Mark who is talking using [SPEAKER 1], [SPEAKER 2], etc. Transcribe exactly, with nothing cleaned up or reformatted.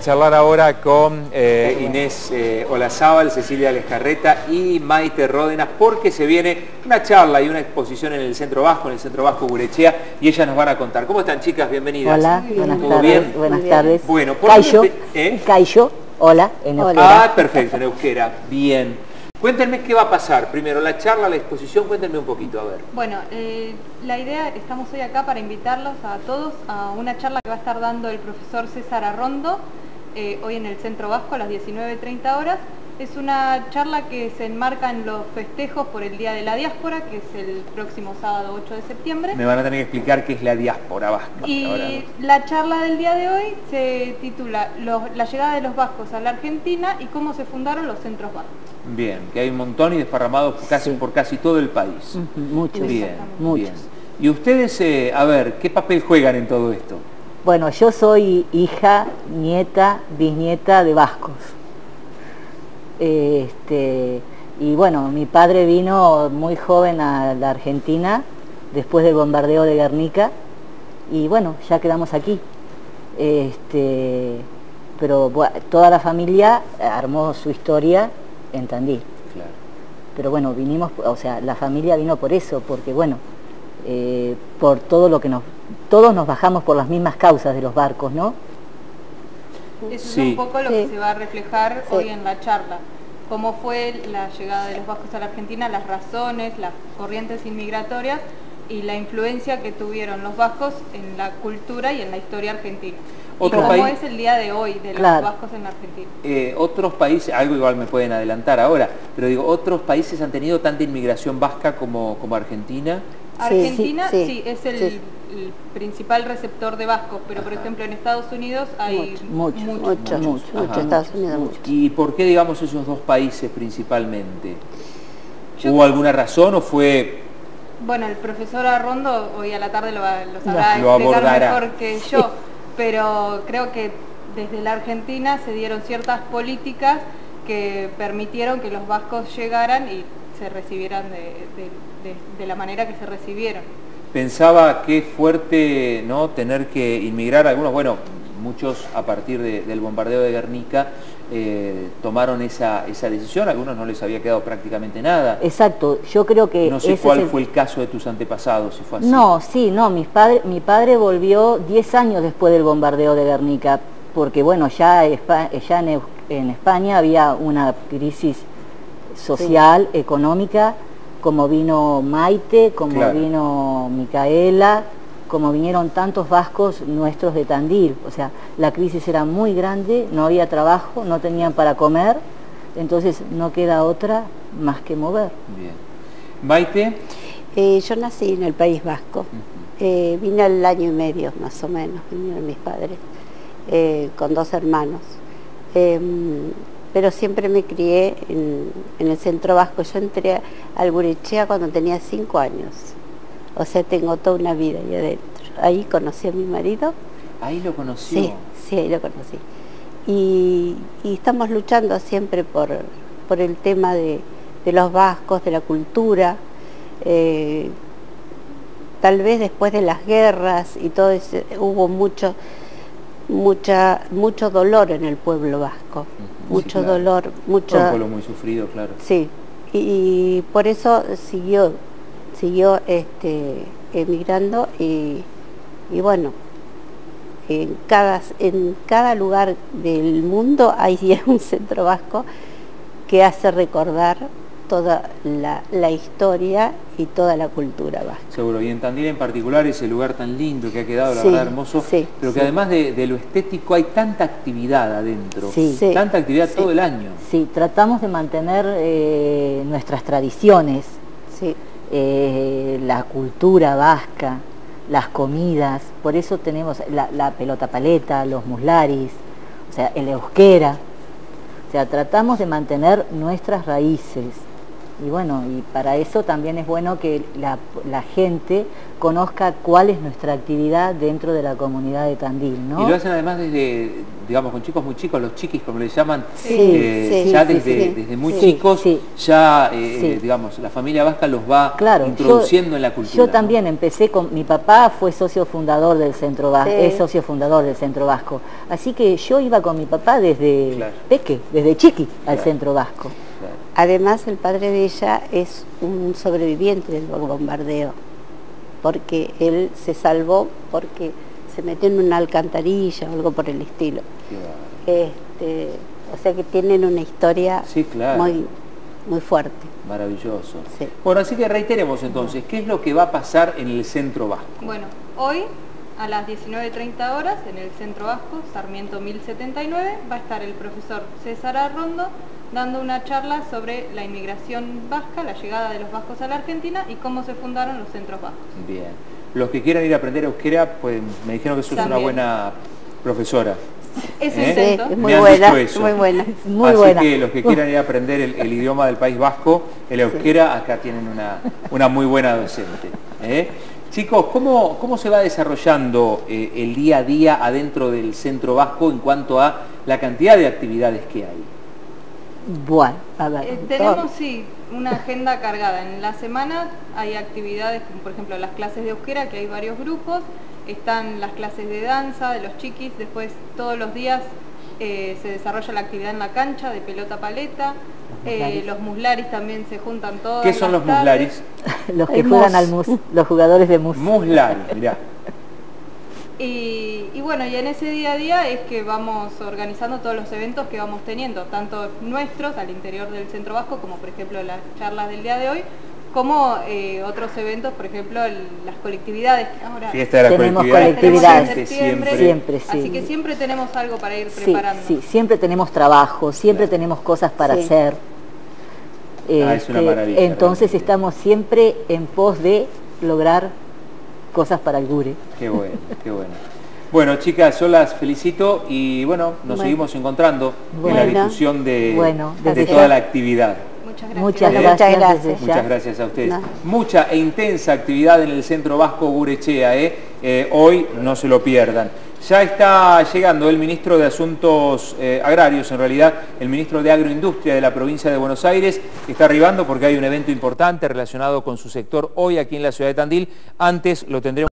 [SPEAKER 1] charlar ahora con eh, Inés eh, Olazábal, Cecilia Lescarreta y Maite Ródenas, porque se viene una charla y una exposición en el Centro Vasco, en el Centro Vasco Gurechea, y ellas nos van a contar. ¿Cómo están, chicas? Bienvenidas.
[SPEAKER 2] Hola, buenas
[SPEAKER 1] ¿Todo
[SPEAKER 2] tardes.
[SPEAKER 1] bien?
[SPEAKER 2] Buenas tardes.
[SPEAKER 1] Bueno, ¿por
[SPEAKER 2] Cayo,
[SPEAKER 1] dónde te- ¿eh?
[SPEAKER 2] Cayo, hola, en euskera.
[SPEAKER 1] Ah, perfecto, en euskera. Bien. Cuéntenme qué va a pasar. Primero, la charla, la exposición, cuéntenme un poquito, a ver.
[SPEAKER 3] Bueno, eh, la idea, estamos hoy acá para invitarlos a todos a una charla que va a estar dando el profesor César Arrondo, eh, hoy en el Centro Vasco a las diecinueve treinta horas. Es una charla que se enmarca en los festejos por el Día de la Diáspora, que es el próximo sábado ocho de septiembre.
[SPEAKER 1] Me van a tener que explicar qué es la diáspora vasca.
[SPEAKER 3] Y
[SPEAKER 1] Ahora,
[SPEAKER 3] la charla del día de hoy se titula los, La llegada de los vascos a la Argentina y cómo se fundaron los centros vascos.
[SPEAKER 1] bien, que hay un montón y desparramados por casi,
[SPEAKER 2] Sí.
[SPEAKER 1] por casi todo el país.
[SPEAKER 2] Ujú, muchos,
[SPEAKER 1] Bien,
[SPEAKER 2] muchos.
[SPEAKER 1] bien. Y ustedes, eh, a ver, ¿qué papel juegan en todo esto?
[SPEAKER 2] Bueno, yo soy hija, nieta, bisnieta de vascos. Este, y bueno, mi padre vino muy joven a la Argentina después del bombardeo de Guernica y bueno, ya quedamos aquí. Este, pero bueno, toda la familia armó su historia en Tandil.
[SPEAKER 1] Claro.
[SPEAKER 2] Pero bueno, vinimos, o sea, la familia vino por eso, porque bueno, eh, por todo lo que nos, todos nos bajamos por las mismas causas de los barcos, ¿no?
[SPEAKER 3] Eso
[SPEAKER 1] Sí.
[SPEAKER 3] es un poco lo
[SPEAKER 2] Sí.
[SPEAKER 3] que se va a reflejar
[SPEAKER 2] Sí.
[SPEAKER 3] hoy en la charla. Cómo fue la llegada de los vascos a la Argentina, las razones, las corrientes inmigratorias y la influencia que tuvieron los vascos en la cultura y en la historia argentina.
[SPEAKER 1] Otro
[SPEAKER 3] y cómo
[SPEAKER 1] país-
[SPEAKER 3] es el día de hoy de los
[SPEAKER 2] Claro.
[SPEAKER 3] vascos en la Argentina.
[SPEAKER 1] Eh, otros países, algo igual me pueden adelantar ahora, pero digo, ¿otros países han tenido tanta inmigración vasca como, como Argentina?
[SPEAKER 3] Argentina
[SPEAKER 2] sí,
[SPEAKER 3] sí,
[SPEAKER 2] sí,
[SPEAKER 3] es el,
[SPEAKER 2] sí.
[SPEAKER 3] el principal receptor de vascos, pero por
[SPEAKER 1] Ajá.
[SPEAKER 3] ejemplo en Estados Unidos hay
[SPEAKER 2] Mucho,
[SPEAKER 3] muchos.
[SPEAKER 4] Mucho,
[SPEAKER 2] Mucho,
[SPEAKER 4] mucho,
[SPEAKER 1] ajá.
[SPEAKER 4] Estados Unidos mucho.
[SPEAKER 1] ¿Y por qué, digamos, esos dos países principalmente?
[SPEAKER 3] Yo-
[SPEAKER 1] ¿Hubo alguna razón o fue...?
[SPEAKER 3] Bueno, el profesor Arrondo hoy a la tarde lo, va- lo sabrá
[SPEAKER 1] Lo
[SPEAKER 3] explicar
[SPEAKER 1] abordará.
[SPEAKER 3] mejor que yo, pero creo que desde la Argentina se dieron ciertas políticas que permitieron que los vascos llegaran y se recibieran de, de- de- de la manera que se recibieron.
[SPEAKER 1] Pensaba qué fuerte, ¿no?, tener que inmigrar. Algunos, bueno, muchos a partir de- del bombardeo de Guernica eh, tomaron esa, esa decisión, a algunos no les había quedado prácticamente nada.
[SPEAKER 2] Exacto, yo creo que
[SPEAKER 1] No sé
[SPEAKER 2] ese
[SPEAKER 1] cuál
[SPEAKER 2] es el-
[SPEAKER 1] fue el caso de tus antepasados, si fue así.
[SPEAKER 2] No, sí, no, mis padre, mi padre volvió diez años después del bombardeo de Guernica, porque bueno, ya, Espa- ya en, Eu- en España había una crisis social, económica, como vino Maite, como
[SPEAKER 1] Claro.
[SPEAKER 2] vino Micaela, como vinieron tantos vascos nuestros de Tandil. O sea, la crisis era muy grande, no había trabajo, no tenían para comer, entonces no queda otra más que mover.
[SPEAKER 1] Bien. Maite,
[SPEAKER 4] Eh, yo nací en el País Vasco,
[SPEAKER 1] Ujú.
[SPEAKER 4] eh, vine al año y medio más o menos, vinieron mis padres, eh, con dos hermanos. Eh, pero siempre me crié en, en el Centro Vasco. Yo entré al Gurechea cuando tenía cinco años, o sea, tengo toda una vida ahí adentro. Ahí conocí a mi marido.
[SPEAKER 1] ahí lo conoció.
[SPEAKER 4] Sí, sí, ahí lo conocí. Y, y estamos luchando siempre por, por el tema de, de los vascos, de la cultura. Eh, tal vez después de las guerras y todo eso, hubo mucho, mucha, mucho dolor en el pueblo vasco.
[SPEAKER 1] Ujú,
[SPEAKER 4] Mucho
[SPEAKER 1] sí, claro.
[SPEAKER 4] dolor, mucho...
[SPEAKER 1] Un pueblo muy sufrido, claro.
[SPEAKER 4] Sí, y, y por eso siguió, siguió este, emigrando y, y bueno, en cada, en cada lugar del mundo hay un centro vasco que hace recordar toda la, la historia y toda la cultura vasca.
[SPEAKER 1] Seguro, y en Tandil en particular, ese lugar tan lindo que ha quedado, la
[SPEAKER 4] Sí,
[SPEAKER 1] verdad, hermoso,
[SPEAKER 4] sí,
[SPEAKER 1] pero que
[SPEAKER 4] sí.
[SPEAKER 1] además de, de lo estético hay tanta actividad adentro,
[SPEAKER 2] Sí.
[SPEAKER 4] Sí.
[SPEAKER 1] tanta actividad
[SPEAKER 4] Sí.
[SPEAKER 1] todo el año.
[SPEAKER 2] Sí, tratamos de mantener eh, nuestras tradiciones,
[SPEAKER 4] Sí,
[SPEAKER 2] eh, la cultura vasca, las comidas, por eso tenemos la, la pelota paleta, los muslaris, o sea, el euskera, o sea, tratamos de mantener nuestras raíces. Y bueno, y para eso también es bueno que la, la gente conozca cuál es nuestra actividad dentro de la comunidad de Tandil, ¿no?
[SPEAKER 1] Y lo hacen además desde, digamos, con chicos muy chicos, los chiquis como les llaman,
[SPEAKER 2] Sí,
[SPEAKER 1] eh,
[SPEAKER 2] sí,
[SPEAKER 1] ya
[SPEAKER 2] sí,
[SPEAKER 1] desde,
[SPEAKER 2] sí.
[SPEAKER 1] desde muy
[SPEAKER 2] Sí,
[SPEAKER 1] chicos,
[SPEAKER 2] sí.
[SPEAKER 1] ya, eh,
[SPEAKER 2] Sí.
[SPEAKER 1] eh, digamos, la familia vasca los va
[SPEAKER 2] Claro,
[SPEAKER 1] introduciendo
[SPEAKER 2] yo,
[SPEAKER 1] en la cultura.
[SPEAKER 2] Yo
[SPEAKER 1] ¿no?
[SPEAKER 2] también empecé con, mi papá fue socio fundador del Centro Vasco,
[SPEAKER 4] Sí.
[SPEAKER 2] es socio fundador del Centro Vasco, así que yo iba con mi papá desde
[SPEAKER 1] Claro.
[SPEAKER 2] peque, desde chiqui al
[SPEAKER 1] Claro.
[SPEAKER 2] Centro Vasco.
[SPEAKER 1] Claro.
[SPEAKER 4] Además, el padre de ella es un sobreviviente del bombardeo, porque él se salvó porque se metió en una alcantarilla o algo por el estilo.
[SPEAKER 1] Qué bárbaro.
[SPEAKER 4] Este, o sea que tienen una historia
[SPEAKER 1] Sí, claro.
[SPEAKER 4] muy, muy fuerte.
[SPEAKER 1] Maravilloso.
[SPEAKER 4] Sí.
[SPEAKER 1] Bueno, así que reiteremos entonces, ¿qué es lo que va a pasar en el Centro Vasco?
[SPEAKER 3] Bueno, hoy a las diecinueve treinta horas en el Centro Vasco, Sarmiento mil setenta y nueve, va a estar el profesor César Arrondo dando una charla sobre la inmigración vasca, la llegada de los vascos a la Argentina y cómo se fundaron los centros vascos.
[SPEAKER 1] Bien. Los que quieran ir a aprender euskera, pues me dijeron que sos una
[SPEAKER 3] También.
[SPEAKER 1] buena profesora.
[SPEAKER 3] Eso
[SPEAKER 1] ¿Eh?
[SPEAKER 4] Sí,
[SPEAKER 3] intento.
[SPEAKER 4] es muy
[SPEAKER 1] Me han
[SPEAKER 4] buena,
[SPEAKER 1] dicho eso.
[SPEAKER 4] muy buena.
[SPEAKER 2] Muy
[SPEAKER 1] Así
[SPEAKER 2] buena.
[SPEAKER 1] que los que quieran ir a aprender el, el idioma del País Vasco, el euskera, acá tienen una, una muy buena docente. ¿eh? Chicos, ¿cómo, cómo se va desarrollando eh, el día a día adentro del Centro Vasco en cuanto a la cantidad de actividades que hay?
[SPEAKER 2] Bueno, a ver.
[SPEAKER 3] Eh, tenemos, sí, una agenda cargada. En la semana hay actividades como por ejemplo las clases de euskera, que hay varios grupos, están las clases de danza, de los chiquis, después todos los días eh, se desarrolla la actividad en la cancha de pelota paleta, eh, los muslaris también se juntan todos.
[SPEAKER 1] ¿Qué son los muslaris?
[SPEAKER 2] Los que
[SPEAKER 4] El
[SPEAKER 2] juegan
[SPEAKER 4] mus.
[SPEAKER 2] al mus, los jugadores de mus.
[SPEAKER 1] Muslaris, mirá.
[SPEAKER 3] Y, y bueno, y en ese día a día es que vamos organizando todos los eventos que vamos teniendo, tanto nuestros al interior del Centro Vasco, como por ejemplo las charlas del día de hoy, como eh, otros eventos, por ejemplo el- las colectividades que ahora
[SPEAKER 1] Fiesta de la
[SPEAKER 2] Tenemos
[SPEAKER 1] colectividad.
[SPEAKER 2] colectividades.
[SPEAKER 1] presente
[SPEAKER 3] Septiembre.
[SPEAKER 2] Siempre, sí.
[SPEAKER 3] Así que siempre tenemos algo para ir
[SPEAKER 2] Sí,
[SPEAKER 3] preparando.
[SPEAKER 2] sí, siempre tenemos trabajo, siempre tenemos cosas para
[SPEAKER 4] Sí.
[SPEAKER 2] hacer.
[SPEAKER 1] Ah, es una
[SPEAKER 2] Este,
[SPEAKER 1] maravilla,
[SPEAKER 2] entonces
[SPEAKER 1] realmente.
[SPEAKER 2] estamos siempre en pos de lograr cosas para el Gure.
[SPEAKER 1] Qué bueno, qué bueno. Bueno, chicas, yo las felicito y bueno, nos
[SPEAKER 4] Bueno.
[SPEAKER 1] seguimos encontrando en la
[SPEAKER 4] Bueno.
[SPEAKER 1] difusión de,
[SPEAKER 2] Bueno,
[SPEAKER 1] de
[SPEAKER 2] desde
[SPEAKER 1] toda
[SPEAKER 2] ya.
[SPEAKER 1] la actividad.
[SPEAKER 3] Muchas gracias.
[SPEAKER 2] Muchas
[SPEAKER 1] Eh,
[SPEAKER 2] gracias.
[SPEAKER 4] muchas gracias.
[SPEAKER 2] desde ya.
[SPEAKER 1] Muchas gracias a ustedes.
[SPEAKER 4] No.
[SPEAKER 1] Mucha e intensa actividad en el Centro Vasco Gurechea, ¿eh? Eh, hoy no se lo pierdan. Ya está llegando el ministro de Asuntos eh, Agrarios, en realidad el ministro de Agroindustria de la provincia de Buenos Aires, que está arribando porque hay un evento importante relacionado con su sector hoy aquí en la ciudad de Tandil. Antes lo tendremos